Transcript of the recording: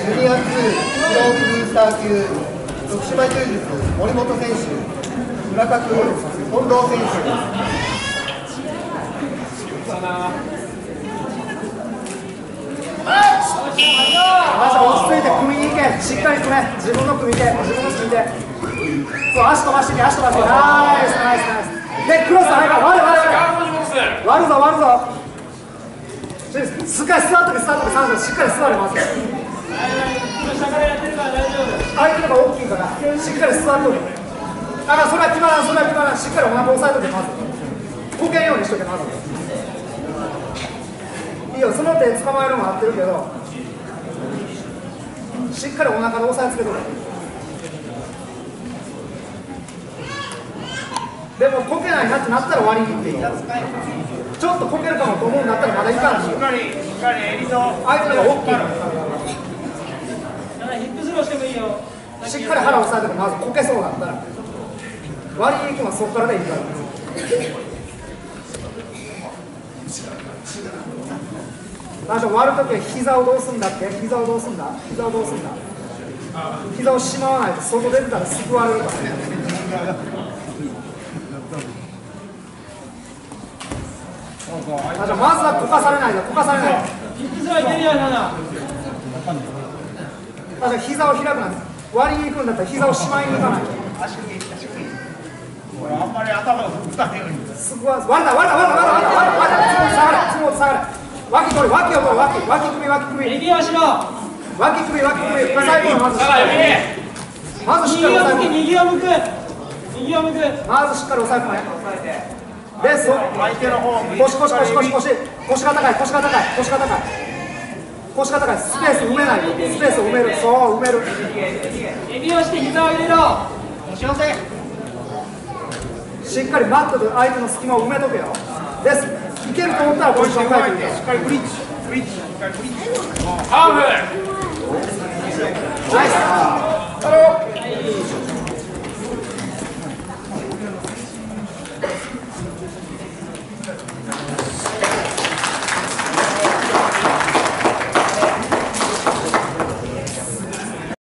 ジュニア2スローブースター級徳島柔術森本選手、村田君、近藤選手。 まず落ち着いて組みに行け、しっかり組め、自分の組み手、自分の組み手。そう、足飛ばしてけ、足飛ばしてけ、ナイスナイスナイス。で、クロス入るから、割るぞ割るぞ。しっかり座っとけ、座っとけ、しっかり座れます。相手のが大きいから、しっかり座っとけ。だからそれは決まらん、それは決まらん、しっかりお腹押さえとけ、まず。こけんようにしとけ、まず。いいよ、その手捕まえるのも合ってるけど、しっかりお腹で押さえつけとけ。でもこけないなってなったら割り切っていい。ちょっとこけるかもと思うんだったらまだいかんし、相手のが大きいから。 ヒップスローしてもいいよ。 しっかり腹を押さえてまずこけそうだったら割り行きはそこからでいいから。割るときは膝をどうすんだっけ？膝をどうすんだ？膝をどうすんだ？膝をしまわないと外出てたらすぐ割れるから。まずはこかされないで、こかされないで。 ヒップスローいけるよな。 膝を開くな。割りに行くんだったら膝をしまいに行かない。 あんまり頭がぶつかんないように。 すごい。割れた。下がれ。脇取り、脇を取る、脇首。 右足の。 脇首。最後のまず。まずしっかり押さえ込む。 右を向く。 まずしっかり押さえ込め。で、 相手の方。 腰が高い。腰が高い。スペース埋めない。スペースを埋める。そう、埋める。 右をして膝を入れろ。 しっかりマットで相手の隙間を埋めとけよ。です。いけると思ったらポジション変えていいよ。 しっかりブリッジ。 ハーフ。